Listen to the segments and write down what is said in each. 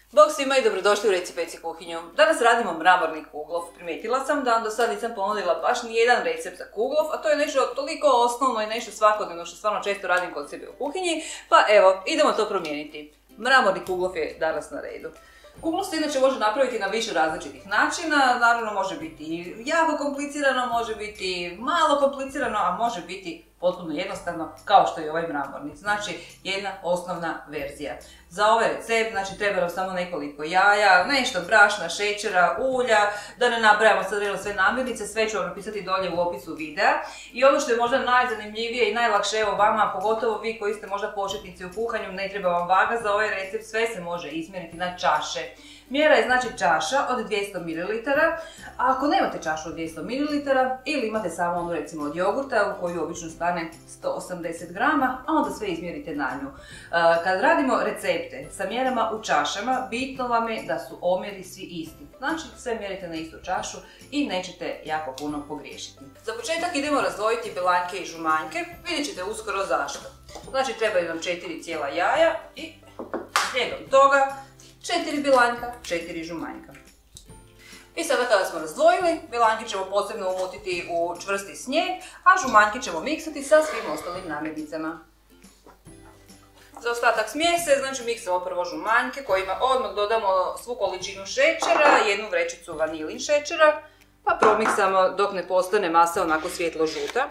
Bog svima i dobrodošli u Reci Peci kuhinju. Danas radimo mramorni kuglov. Primijetila sam da vam do sad nisam ponudila baš nijedan recept za kuglov, a to je nešto toliko osnovno i nešto svakodnevno što stvarno često radim kod sebe u kuhinji, pa evo, idemo to promijeniti. Mramorni kuglov je danas na redu. Kuglov se inače može napraviti na više različitih načina, naravno može biti jako komplicirano, može biti malo komplicirano, a može biti potpuno jednostavno kao što je ovaj mramorni. Znači jedna osnovna verzija. Za ovaj recept znači treba nam samo nekoliko jaja, nešto brašna, šećera, ulja, da ne nabrajamo sad sve namirnice, sve ću vam napisati dolje u opisu videa. I ono što je možda najzanimljivije i najlakše evo vama, pogotovo vi koji ste možda početnici u kuhanju, ne treba vam vaga za ovaj recept, sve se može izmjeriti na čaše. Mjera je znači čaša od 200 ml, a ako nemate čašu od 200 ml ili imate samo onu recimo od jogurta u koju obično stane 180 g, a onda sve izmjerite na nju. Kad radimo recepte sa mjerama u čašama, bitno vam je da su omjeri svi isti. Znači sve mjerite na istu čašu i nećete jako puno pogriješiti. Za početak idemo razdvojiti belanjke i žumanjke, vidjet ćete uskoro zašto. Znači trebaju nam 4 cijela jaja i slijedom toga 4 belanjka, 4 žumanjka. I sada kada smo razdvojili, belanjke ćemo posebno umutiti u čvrsti snijeg, a žumanjke ćemo miksati sa svim ostalim namirnicama. Za ostatak smjese, znači miksamo prvo žumanjke kojima odmah dodamo svu količinu šećera, jednu vrećicu vanilin šećera, pa promiksamo dok ne postane masa onako svjetlo žuta.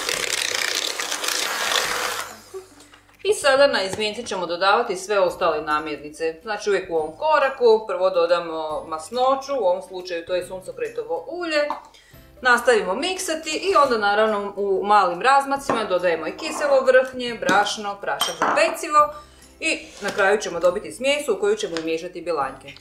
I sada na izmjence ćemo dodavati sve ostale namirnice. Znači uvijek u ovom koraku, prvo dodamo masnoću, u ovom slučaju to je suncokretovo ulje. Nastavimo miksati i onda naravno u malim razmacima dodajemo i kiselo vrhnje, brašno, prašak za pecivo i na kraju ćemo dobiti smjesu u koju ćemo umiješati belanjke.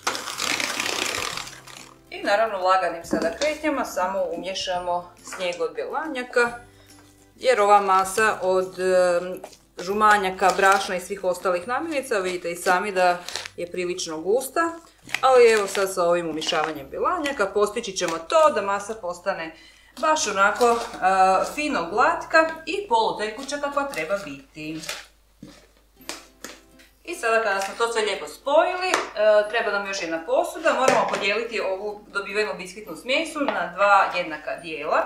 I naravno laganim sada kretnjama samo umiješamo snijeg od belanjaka jer ova masa od žumanjaka, brašna i svih ostalih namirnica, vidite i sami da je prilično gusta, ali evo sad sa ovim umješavanjem belanjaka postići ćemo to da masa postane baš onako fino glatka i polutekuća kakva treba biti. I sada kada smo to sve lijepo spojili, treba nam još jedna posuda, moramo podijeliti ovu dobivenu biskvitnu smjesu na dva jednaka dijela.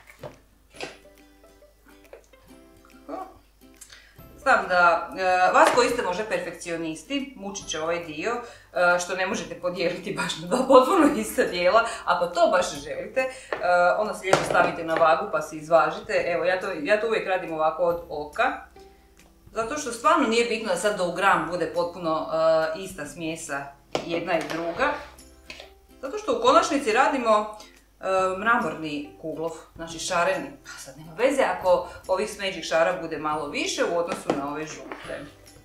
Znam da vas koji ste možda perfekcionisti, mučit će ovaj dio, što ne možete podijeliti baš na dva potpuno ista dijela. Ako to baš želite, onda se lijepo stavite na vagu pa se izvažite. Evo, ja to uvijek radim ovako od oka. Zato što stvarno nije bitno da sad do u gram bude potpuno ista smjesa jedna i druga. Zato što u konačnici radimo mramorni kuglov, znači šareni, pa sad nema veze ako ovih smeđih šara bude malo više u odnosu na ove žute.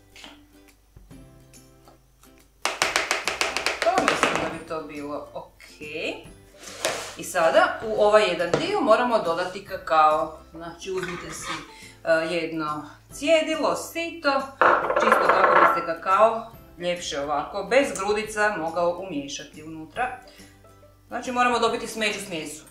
To mislim da bi to bilo ok. I sada u ovaj jedan dio moramo dodati kakao. Znači uzmite si jedno cjedilo, sito, čisto kako bi se kakao ljepše ovako, bez grudica mogao umiješati unutra. Znači moramo dobiti smeđu smjesu.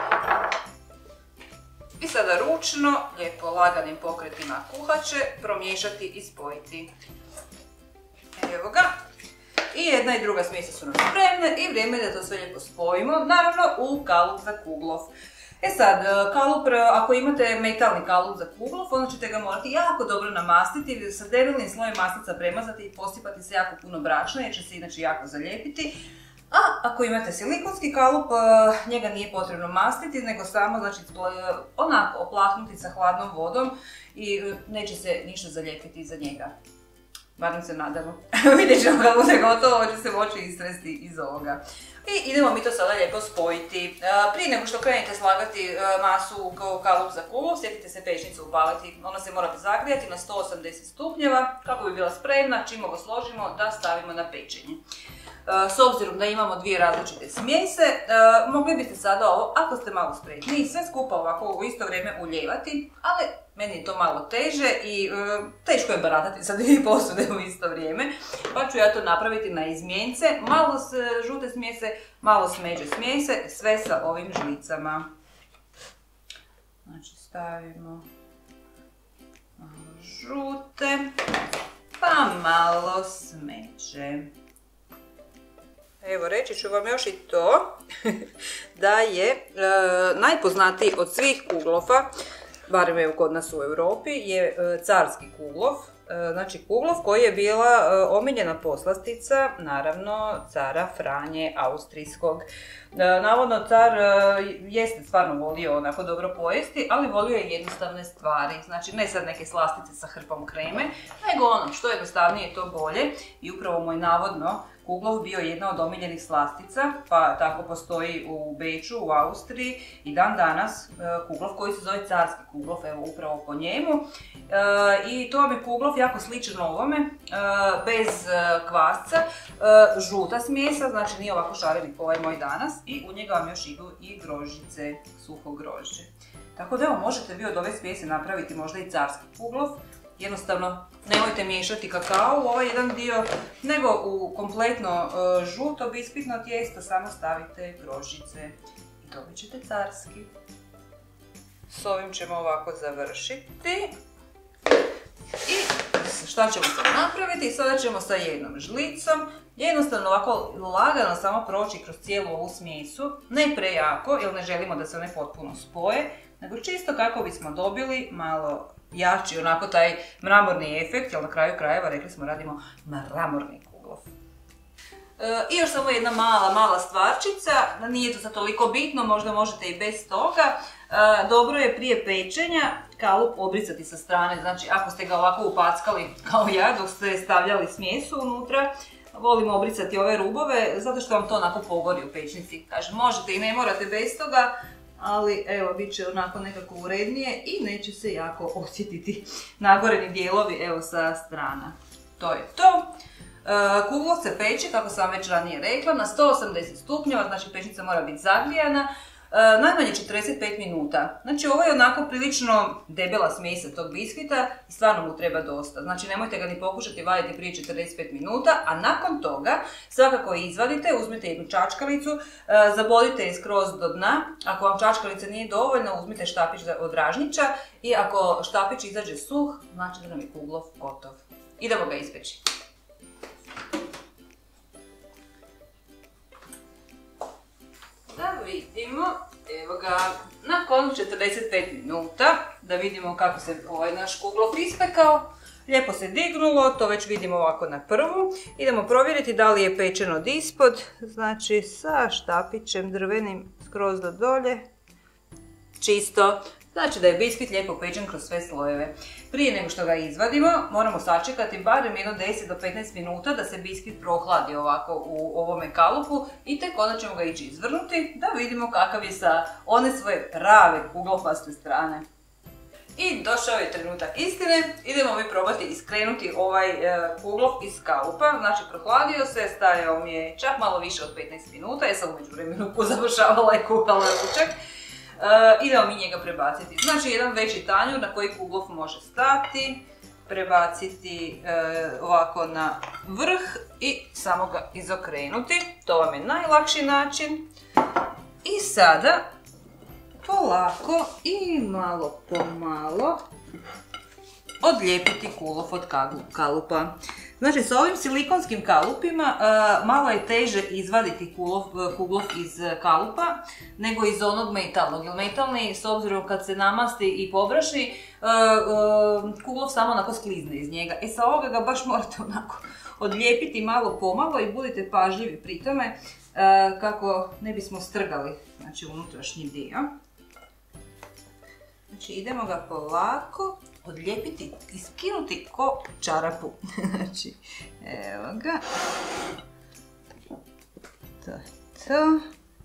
I sada ručno, lijepo laganim pokretima kuhače, promiješati i spojiti. Evo ga. I jedna i druga smjesa su nam spremne i vrijeme je da to sve lijepo spojimo, naravno u kalup za kuglov. E sad, kalup, ako imate metalni kalup za kuglov, onda ćete ga morati jako dobro namastiti, sa debelnim slojem mastica premazati i posipati se jako puno brašna jer će se inače jako zalijepiti. A ako imate silikonski kalup, njega nije potrebno mastiti, nego samo znači, onako oplahnuti sa hladnom vodom i neće se ništa zalijepiti iza njega. Barem se nadamo. Vidjet ćemo kad bude gotovo, ovo će se moći istresti iz ovoga. I idemo mi to sada lijepo spojiti. Prije nego što krenete slagati masu u kalup za kuglov, sjetite se pećnicu upaliti. Ona se mora zagrijati na 180 stupnjeva kako bi bila spremna, čim ga složimo da stavimo na pečenje. S obzirom da imamo dvije različite smjese, mogli biste sada ovo, ako ste malo spretni, sve skupa ovako u isto vrijeme ulijevati, ali meni je to malo teže i teško je baratati sa dvije posude u isto vrijeme, pa ću ja to napraviti na izmjence, malo žute smjese, malo smeđe smjese, sve sa ovim žlicama. Znači stavimo malo žute, pa malo smeđe. Evo, reći ću vam još i to da je najpoznatiji od svih kuglofa, barem evo kod nas u Europi, je carski kuglov. Znači kuglov koji je bila omiljena poslastica, naravno, cara Franje Austrijskog. Navodno car jeste stvarno volio onako dobro pojesti, ali volio je jednostavne stvari. Znači ne sad neke slastice sa hrpom kreme, nego ono što jednostavnije to bolje. I upravo mu je navodno kuglov bio jedna od omiljenih slastica, pa tako postoji u Beču, u Austriji i dan danas kuglov koji se zove carski kuglov, evo upravo po njemu. I to vam je kuglov jako sličan ovome, bez kvasca, žuta smjesa, znači nije ovako šarenik ovaj moj danas i u njega vam još idu i grožđice, suho grožđe. Tako da evo možete vi od ove smjese napraviti možda i carski kuglov. Jednostavno, nemojte miješati kakao u ovaj jedan dio, nego u kompletno žuto biskvitno tijesto samo stavite grožđice i dobit ćete carski. S ovim ćemo ovako završiti. I šta ćemo sad napraviti? Sada ćemo sa jednom žlicom jednostavno ovako lagano samo proći kroz cijelu ovu smjesu, ne prejako jer ne želimo da se one potpuno spoje, nego čisto kako bismo dobili malo jači onako taj mramorni efekt, jer na kraju krajeva rekli smo radimo mramorni kuglov. I još samo jedna mala stvarčica, nije to sad toliko bitno, možda možete i bez toga. Dobro je prije pečenja kalup obrisati sa strane, znači ako ste ga ovako upackali kao ja dok ste stavljali smjesu unutra, volim obrisati ove rubove zato što vam to onako pogori u pečnici. Kažem, možete i ne morate bez toga, ali evo, bit će onako nekako urednije i neće se jako osjetiti nagoreni dijelovi evo sa strana. To je to. Kuglov se peče, kako sam već ranije rekla, na 180 stupnjeva, znači pečnica mora biti zagrijana, najmanje 45 minuta. Znači ovo je onako prilično debela smjesa tog biskvita i stvarno mu treba dosta. Znači nemojte ga ni pokušati vaditi prije 45 minuta, a nakon toga svakako izvadite, uzmite jednu čačkalicu, zabodite je skroz do dna. Ako vam čačkalica nije dovoljna, uzmite štapić od ražnjića i ako štapić izađe suh, znači da nam je kuglov gotov. Idemo ga ispeći. Da vidimo, evo ga, nakon 45 minuta, da vidimo kako se ovaj naš kuglov ispekao. Lijepo se dignulo, to već vidimo ovako na prvu. Idemo provjeriti da li je pečen od ispod, znači sa štapićem drvenim skroz do dolje. Čisto, znači da je biskvit lijepo pečen kroz sve slojeve. Prije nego što ga izvadimo, moramo sačekati barem jedno 10 do 15 minuta da se biskvit prohladi ovako u ovome kalupu i tek onda ćemo ga ići izvrnuti da vidimo kakav je sa one svoje prave kuglofaste strane. I došao je trenutak istine, idemo mi probati iskrenuti ovaj kuglov iz kalupa, znači prohladio se, stajao mi je čak malo više od 15 minuta, ja sam u međuvremenu pozavršavala i kuhala ručak. Idemo mi njega prebaciti. Znači jedan veći tanjur na koji kuglov može stati, prebaciti ovako na vrh i samo ga izokrenuti. To vam je najlakši način. I sada polako i malo po malo odlijepiti kuglov od kalupa. Znači s ovim silikonskim kalupima malo je teže izvaditi kuglov iz kalupa nego iz onog metalnog. Jer metalni, s obzirom kad se namasti i pobraši, kuglov samo onako sklizne iz njega. Sa ovoga ga baš morate onako odlijepiti malo pomalo i budite pažljivi pri tome kako ne bismo strgali, znači, unutrašnji dio. Znači idemo ga polako odlijepiti i skinuti ko čarapu. Znači, evo ga. To je to.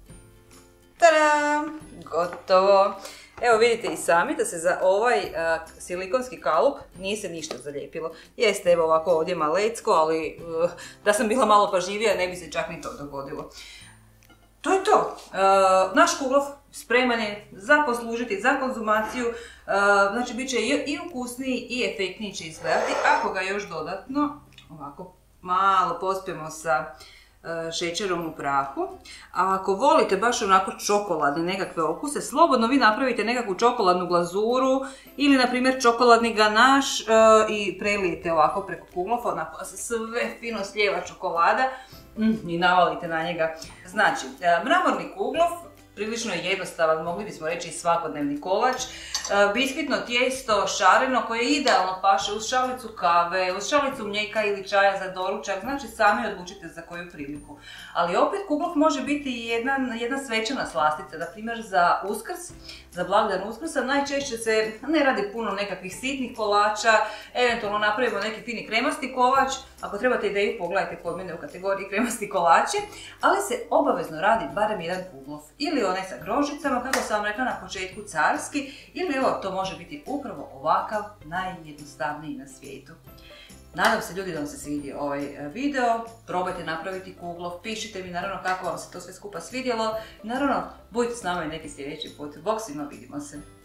Tada! Gotovo! Evo vidite i sami da se za ovaj silikonski kalup nije se ništa zalijepilo. Jeste evo ovako ovdje malecko, ali da sam bila malo pažljivija ne bi se čak ni to dogodilo. To je to. Naš kuglov spreman je za poslužiti, za konzumaciju. Znači bit će i ukusniji i efektniji će izgledati ako ga još dodatno ovako malo pospijemo sa šećerom u prahu. A ako volite baš onako čokoladne nekakve okuse, slobodno vi napravite nekakvu čokoladnu glazuru ili na primjer čokoladni ganaš i prelijete ovako preko kuglofa, onako sve fino slijeva čokolada i navalite na njega. Znači, mramorni kuglov prilično je jednostavan, mogli bismo reći i svakodnevni kolač. Biskvitno tijesto šareno koje idealno paše uz šalicu kave, uz šalicu mlijeka ili čaja za doručak, znači sami odlučite za koju priliku. Ali opet kuglov može biti i jedna svečana slastica, na primjer za Uskrs, za blagdan Uskrsa. Najčešće se ne radi puno nekakvih sitnih kolača, eventualno napravimo neki fini kremasti kolač. Ako trebate ideju, pogledajte kod mene u kategoriji kremasti kolači, ali se obavezno radi barem jedan kuglov. Ili onaj sa grožđicama, kako sam vam rekla na početku, carski, ili evo, to može biti upravo ovakav, najjednostavniji na svijetu. Nadam se ljudi da vam se svidio ovaj video, probajte napraviti kuglov, pišite mi naravno kako vam se to sve skupa svidjelo. Naravno, budite s nama i neki sljedeći put. Bog svima, vidimo se!